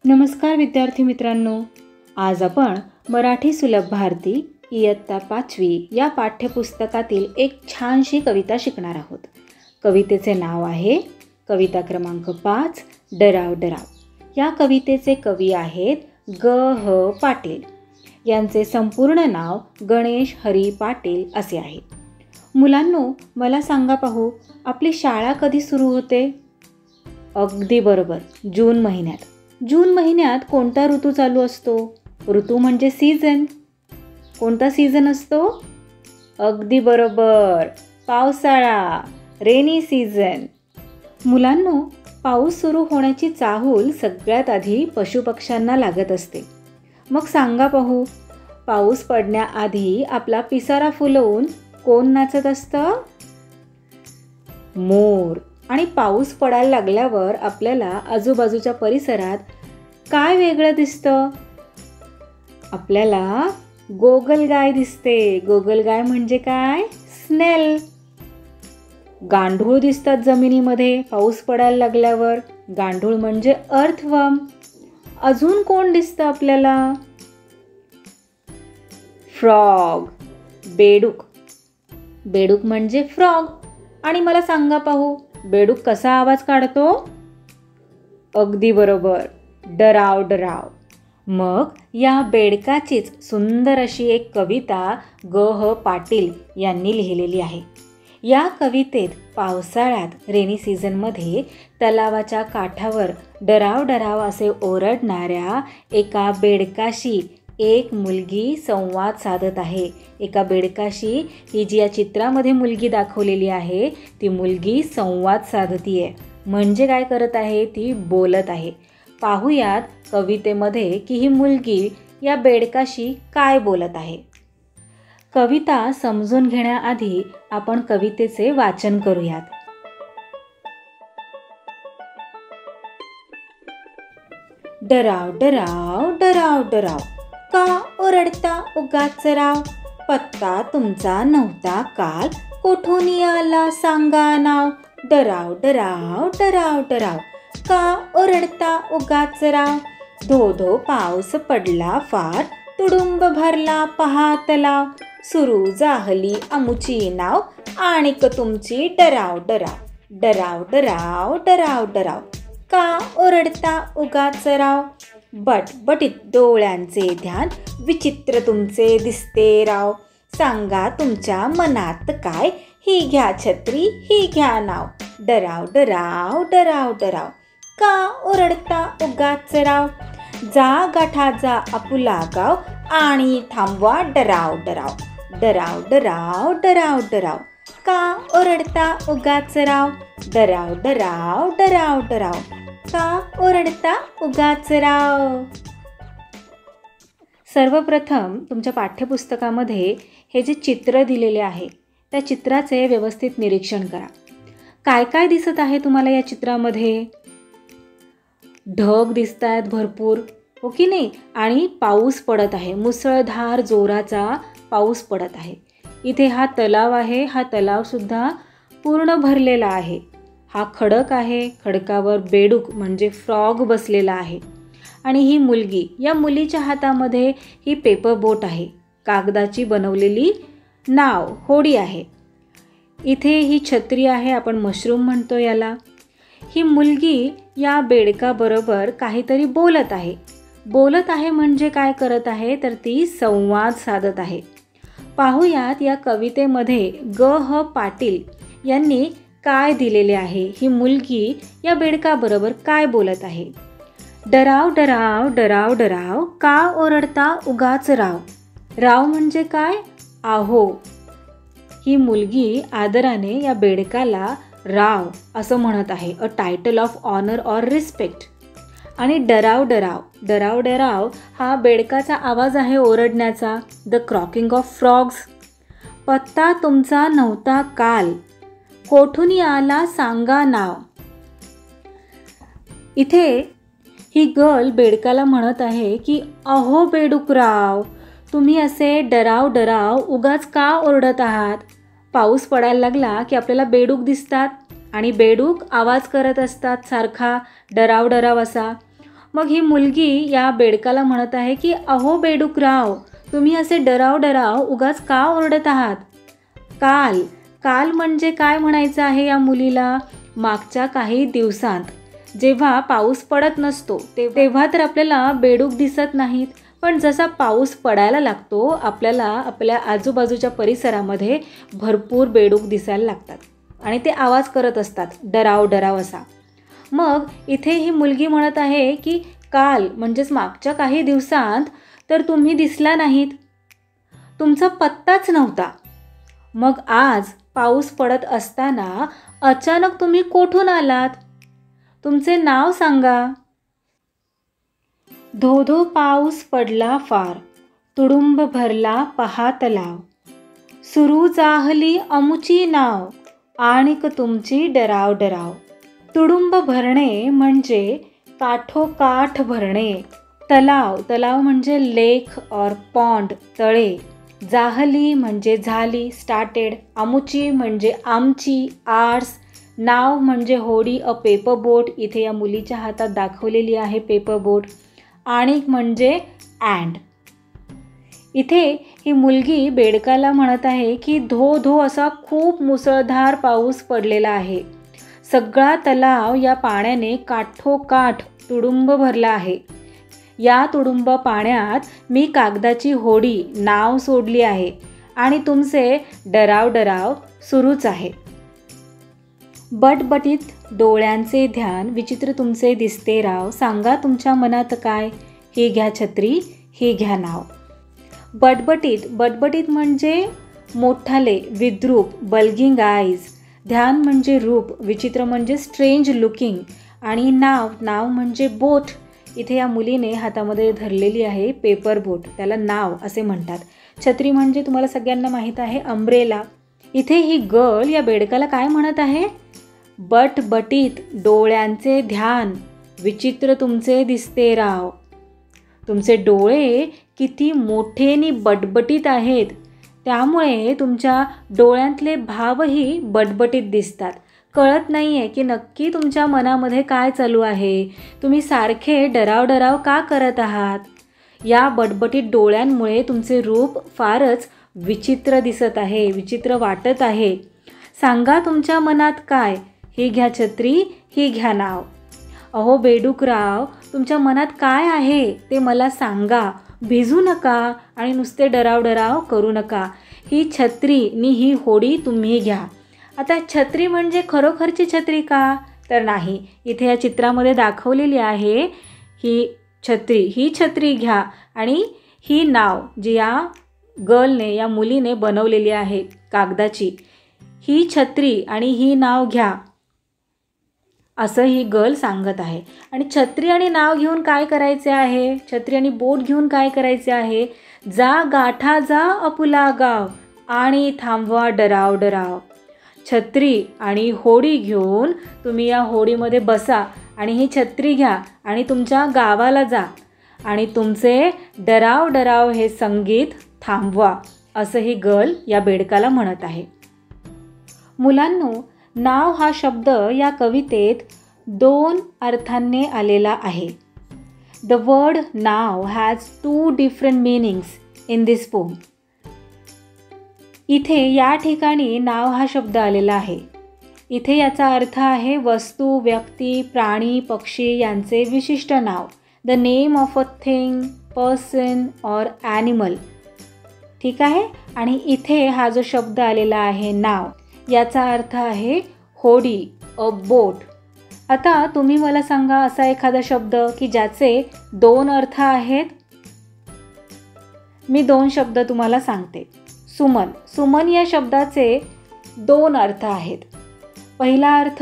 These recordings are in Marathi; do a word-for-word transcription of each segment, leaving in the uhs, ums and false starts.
नमस्कार विद्यार्थी मित्रांनो, आज आपण मराठी सुलभ भारती इयत्ता पाचवी या पाठ्यपुस्तकातील एक छानशी कविता शिकणार आहोत. कवितेचे नाव आहे कविता क्रमांक पाच, डराव डराव. या कवितेचे कवी आहेत ग ह पाटील. यांचे संपूर्ण नाव गणेश हरी पाटील असे आहे. मुलांनो, मला सांगा पाहू, आपली शाळा कधी सुरू होते? अगदी बरोबर, जून महिन्यात. जून महिन्यात कोणता ऋतू चालू असतो? ऋतू म्हणजे सीझन. कोणता सीझन असतो? अगदी बरोबर, पावसाळा, रेनी सीझन. मुलांनो, पाऊस सुरू होण्याची चाहूल सगळ्यात आधी पशुपक्ष्यांना लागत असते. मग सांगा पाहू, पाऊस पडण्याआधी आपला पिसारा फुलवून कोण नाचत असतं? मोर. आणि पाऊस पडायला लागल्यावर आपल्याला आजूबाजूच्या परिसरात काय वेगळं दिसतं? आपल्याला गोगलगाय दिसते. गोगलगाय म्हणजे काय? स्नेल. गांडूळ दिसतात जमिनीमध्ये पाऊस पडायला लागल्यावर. गांडूळ म्हणजे अर्थवर्म. अजून कोण दिसतं आपल्याला? फ्रॉग, बेडूक. बेडूक म्हणजे फ्रॉग. आणि मला सांगा पाहू, बेडूक कसा आवाज काढतो? अगदी बरोबर, डराव डराव. मग या बेडकाचीच सुंदर अशी एक कविता ग ह पाटील यांनी लिहिलेली आहे. या कवितेत पावसाळ्यात रेनी सीझनमध्ये तलावाच्या काठावर डराव डराव असे ओरडणाऱ्या एका बेडकाशी एक मुलगी संवाद साधत आहे. एका बेडकाशी ही जी या चित्रामध्ये मुलगी दाखवलेली आहे ती मुलगी संवाद साधतीये. म्हणजे काय करत आहे? ती बोलत आहे. पाहूयात कवितेमध्ये की ही मुलगी या बेडकाशी काय बोलत आहे. कविता समजून घेण्याआधी आपण कवितेचे वाचन करूयात. डराव डराव डराव डराव, का ओरडता उगाच राव? पत्ता तुमचा नव्हता काल, कोठून आला सांगा नाव? डराव डराव डराव डराव, का ओरडता उगाच राव? धो धो पाऊस पडला फार, तुडुंब भरला पहा तलाव. सुरू जाहली अमुची नाव, आणिक तुमची डराव डराव. डराव डराव डराव डराव, का ओरडता उगाच राव? बटबटीत डोळ्यांचे ध्यान, विचित्र तुमचे दिसते राव. सांगा तुमच्या मनात काय, ही घ्या छत्री ही घ्या नाव. डराव डराव डराव डराव, का ओरडता उगाच राव? जा गाठा जा आपुला गाव, आणि थांबवा डराव डराव. डराव डराव डराव डराव, का ओरडता उगाच राव? डराव डराव डराव डराव, का ओरडता उगाच राव? सर्वप्रथम तुमच्या पाठ्यपुस्तकामध्ये हे जे चित्र दिलेले आहे त्या चित्राचे व्यवस्थित निरीक्षण करा. काय काय दिसत आहे तुम्हाला या चित्रामध्ये? ढग दिसत आहेत भरपूर, हो की नाही? आणि पाऊस पडत आहे, मुसळधार जोराचा पाऊस पडत आहे. इथे हा तलाव आहे, हा तलाव सुद्धा पूर्ण भरलेला आहे. हा खडक आहे, खडकावर बेडूक म्हणजे फ्रॉग बसलेला आहे. आणि ही मुलगी, या मुलीच्या हातामध्ये ही पेपर बोट आहे, कागदाची बनवलेली नाव, होडी आहे. इथे ही छत्री आहे, आपण मशरूम म्हणतो याला. ही मुलगी या बेडकाबरोबर काहीतरी बोलत आहे. बोलत आहे म्हणजे काय करत आहे? तर ती संवाद साधत आहे. पाहूयात या कवितेमध्ये ग ह पाटील यांनी काय दिलेले आहे. ही मुलगी या बेडकाबरोबर काय बोलत आहे? डराव डराव डराव डराव, का ओरडता उगाच राव? राव म्हणजे काय? आहो. ही मुलगी आदराने या बेडकाला राव असं म्हणत आहे, a title of honour or respect. आणि डराव डराव डराव डराव हा बेडकाचा आवाज आहे ओरडण्याचा, द क्रॉकिंग ऑफ फ्रॉग्स. पत्ता तुमचा नव्हता काल, कोठून आला सांगा नाव. इथे ही गर्ल बेडकाला म्हणत आहे की अहो बेडूकराव, तुम्ही असे डराव डराव उगाच का ओरडत आहात? पाऊस पडायला लागला की आपल्याला बेडूक दिसतात आणि बेडूक आवाज करत असतात सारखा डराव डराव असा. मग ही मुलगी या बेडकाला म्हणत आहे की अहो बेडूकराव, तुम्ही असे डराव डराव उगाच का ओरडत आहात? काल काल म्हणजे काय म्हणायचं आहे या मुलीला? मागच्या काही दिवसांत जेव्हा पाऊस पडत नसतो तेव्हा तर आपल्याला बेडूक दिसत नाहीत, पण जसा पाऊस पडायला लागतो आपल्याला आपल्या आजूबाजूच्या परिसरामध्ये भरपूर बेडूक दिसायला लागतात आणि ते आवाज करत असतात डराव डराव असा. मग इथे ही मुलगी म्हणत आहे की काल म्हणजेच मागच्या काही दिवसांत तर तुम्ही दिसला नाहीत, तुमचा पत्ताच नव्हता. मग आज पाऊस पडत असताना अचानक तुम्ही कोठून आलात? तुमचे नाव सांगा. धो धो पाऊस पडला फार, तुडुंब भरला पहा तलाव. सुरू जाहली अमुची नाव, आणिक तुमची डराव डराव. तुडुंब भरणे म्हणजे काठोकाठ भरणे. तलाव तलाव म्हणजे लेक और पॉन्ड तळे. जाहली म्हणजे झाली स्टार्टेड. अमुची म्हणजे आमची आर्स. नाव म्हणजे होडी अ पेपर बोट. इथे या मुलीच्या हातात दाखवलेली आहे पेपर बोट. आणिक म्हणजे अँड. इथे ही मुलगी बेडकाला म्हणत आहे की धो धो असा खूप मुसळधार पाऊस पडलेला आहे. सगळा तलाव या पाण्याने काठोकाठ तुडुंब भरला आहे. या तुडुंब पाण्यात मी कागदाची होडी नाव सोडली आहे आणि तुमचे डराव डराव सुरूच आहे. बटबटीत डोळ्यांचे ध्यान, विचित्र तुमचे दिसते राव. सांगा तुमच्या मनात काय? ही घ्या छत्री, ही घ्या नाव. बटबटीत बटबटीत म्हणजे मोठाले, विद्रूप, बल्गिंग आईज. ध्यान म्हणजे रूप, विचित्र म्हणजे स्ट्रेंज लुकिंग आणि नाव नाव म्हणजे बोट. इथे या मुलीने हातामध्ये धरलेली आहे पेपर बोट, त्याला नाव असे म्हणतात. छत्री म्हणजे तुम्हाला सगळ्यांना माहीत आहे अम्ब्रेला. इथे ही गर्ल या बेडकाला काय म्हणत आहे? बटबटीत डोळ्यांचे ध्यान, विचित्र तुमचे दिसते राव. तुमचे डोळे किती मोठे नि बटबटीत आहेत, त्यामुळे तुमच्या डोळ्यांतले भावही बटबटीत दिसतात. कळत नाही आहे की नक्की तुमच्या मनामध्ये काय चालू आहे. तुम्ही सारखे डराव डराव का करत आहात? या बटबटीत डोळ्यांमुळे तुमचे रूप फारच विचित्र दिसत आहे, विचित्र वाटत आहे. सांगा तुमच्या मनात काय? ही घ्या छत्री, ही घ्या नाव. अहो बेडूकराव, तुमच्या मनात काय आहे ते मला सांगा. भिजू नका आणि नुसते डराव डराव करू नका. ही छत्री नि ही होडी तुम्ही घ्या. आता छत्री म्हणजे खरोखरची छत्री का? तर नाही. इथे या चित्रामध्ये दाखवलेली आहे ही छत्री. ही छत्री घ्या आणि ही नाव जी या गर्लने या मुलीने बनवलेली आहे कागदाची, ही छत्री आणि ही नाव घ्या असं ही गर्ल सांगत आहे. आणि छत्री आणि नाव घेऊन काय करायचे आहे? छत्री आणि बोट घेऊन काय करायचे आहे? जा गाठा जा अपुला गाव आणि थांबवा डराव डराव. छत्री आणि होडी घेऊन तुम्ही या होडीमध्ये बसा आणि ही छत्री घ्या आणि तुमच्या गावाला जा आणि तुमचे डराव डराव हे संगीत थांबवा असं ही गर्ल या बेडकाला म्हणत आहे. मुलांनो, नाव हा शब्द या कवितेत दोन अर्थांनी आलेला आहे. द वर्ड नाव has two different meanings in this poem. इथे या ठिकाणी नाव हा शब्द आलेला आहे. इथे याचा अर्थ आहे वस्तू, व्यक्ती, प्राणी, पक्षी यांचे विशिष्ट नाव. The name of a thing, person और ॲनिमल. ठीक आहे. आणि इथे हा जो शब्द आलेला आहे नाव, याचा अर्थ आहे होडी, अ बोट. आता तुम्ही मला सांगा असा एखादा शब्द की ज्याचे दोन अर्थ आहेत. मी दोन शब्द तुम्हाला सांगते. सुमन. सुमन या शब्दाचे दोन अर्थ आहेत. पहिला अर्थ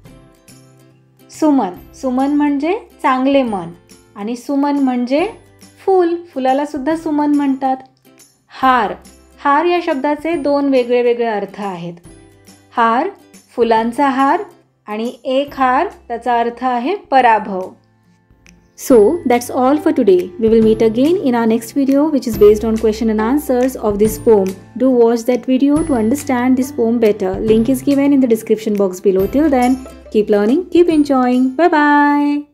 सुमन. सुमन म्हणजे चांगले मन आणि सुमन म्हणजे फूल. फुलाला सुद्धा सुमन म्हणतात. हार. हार या शब्दाचे दोन वेगळे वेगळे अर्थ आहेत. हार, फुलांचा हार आणि एक हार त्याचा अर्थ आहे पराभव. So that's all for today. We will meet again in our next video which is based on question and answers of this poem. Do watch that video to understand this poem better. Link is given in the description box below. Till then, keep learning, keep enjoying. Bye bye.